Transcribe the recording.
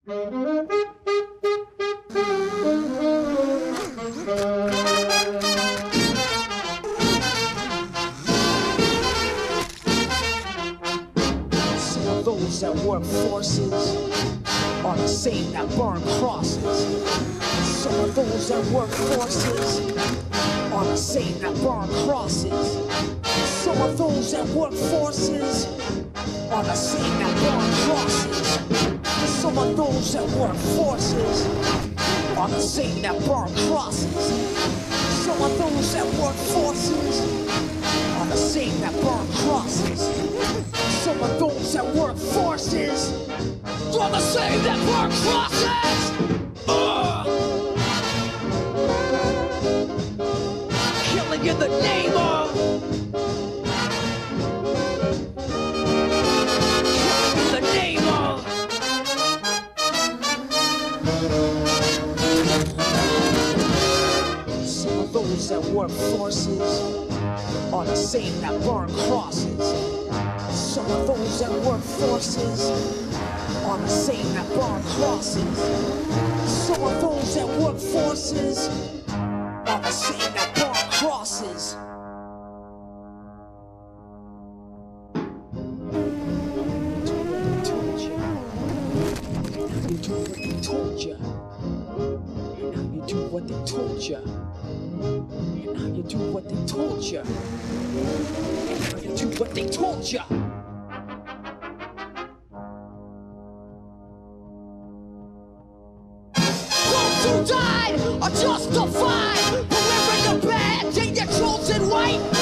Those that work forces are the same that burn crosses. Some of those that work forces are the same that burn crosses. Some of those that work forces are the same that burn crosses. Some of those that work forces are the same that burn crosses. Some of those that work forces are the same that burn crosses. Some of those that work forces are the same that burn crosses. Killing in the name of. Killing in the name of. Some of those that work forces are the same that burn crosses. Some of those that work forces are the same that burn crosses. Some of those that work forces are the same that burn crosses. You do what they told you. And now you do what they told you. And now you do what they told you. And now you do what they told you. Those who died are justified. But wearing the badge ain't your chosen white.